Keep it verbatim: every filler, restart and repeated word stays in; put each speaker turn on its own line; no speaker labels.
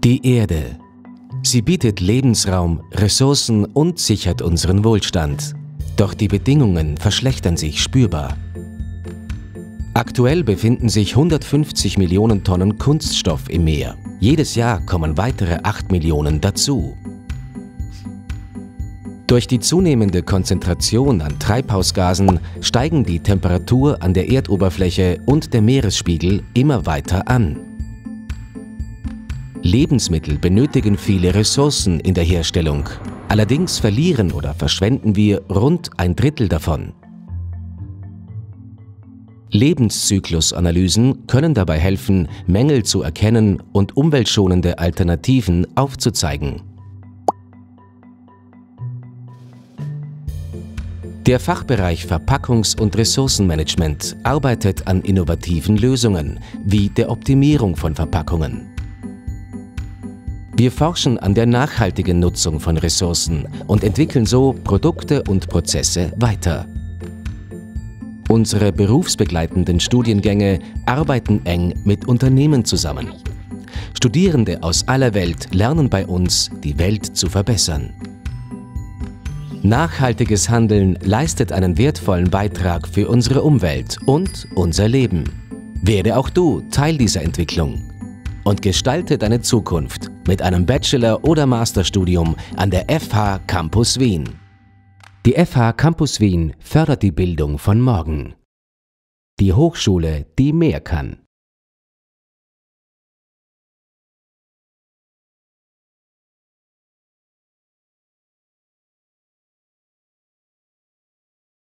Die Erde. Sie bietet Lebensraum, Ressourcen und sichert unseren Wohlstand. Doch die Bedingungen verschlechtern sich spürbar. Aktuell befinden sich hundertfünfzig Millionen Tonnen Kunststoff im Meer. Jedes Jahr kommen weitere acht Millionen dazu. Durch die zunehmende Konzentration an Treibhausgasen steigen die Temperatur an der Erdoberfläche und der Meeresspiegel immer weiter an. Lebensmittel benötigen viele Ressourcen in der Herstellung. Allerdings verlieren oder verschwenden wir rund ein Drittel davon. Lebenszyklusanalysen können dabei helfen, Mängel zu erkennen und umweltschonende Alternativen aufzuzeigen. Der Fachbereich Verpackungs- und Ressourcenmanagement arbeitet an innovativen Lösungen, wie der Optimierung von Verpackungen. Wir forschen an der nachhaltigen Nutzung von Ressourcen und entwickeln so Produkte und Prozesse weiter. Unsere berufsbegleitenden Studiengänge arbeiten eng mit Unternehmen zusammen. Studierende aus aller Welt lernen bei uns, die Welt zu verbessern. Nachhaltiges Handeln leistet einen wertvollen Beitrag für unsere Umwelt und unser Leben. Werde auch du Teil dieser Entwicklung und gestalte deine Zukunft mit einem Bachelor- oder Masterstudium an der F H Campus Wien. Die F H Campus Wien fördert die Bildung von morgen. Die Hochschule, die mehr kann.